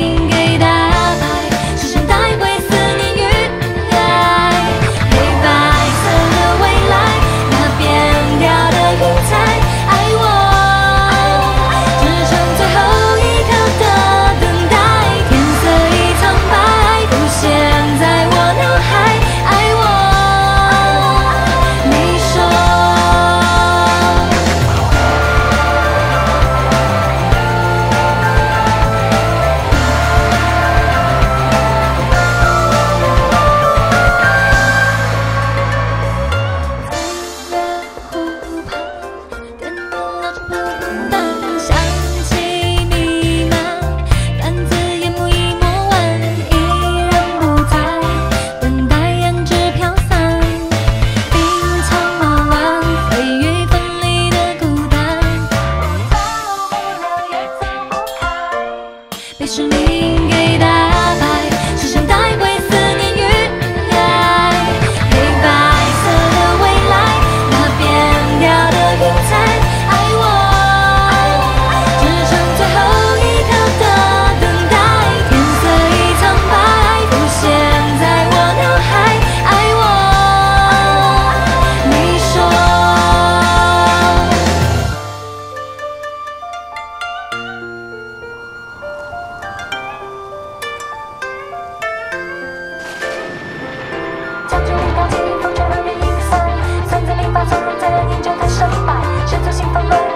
命给打败，时间带回思念与爱，黑白色的未来，那变调的云彩，爱我，支撑最后一刻的等待，天色已苍白，浮现在我脑海，爱我，你说。 想起你吗？单字眼目已磨完，依然不在。等待胭脂飘散，冰苍马乱，飞雨分离的孤单。走不了也走不开，被生命给打败，时间带回思念与爱，黑白色的未来，那变调的云彩。 爱我，支撑最后一刻的等待，天色已苍白，浮现在我脑海。爱我，你说。将军领导，请你风吹乱云已散，三字领把从容在眼中的胜败，是走心风乱。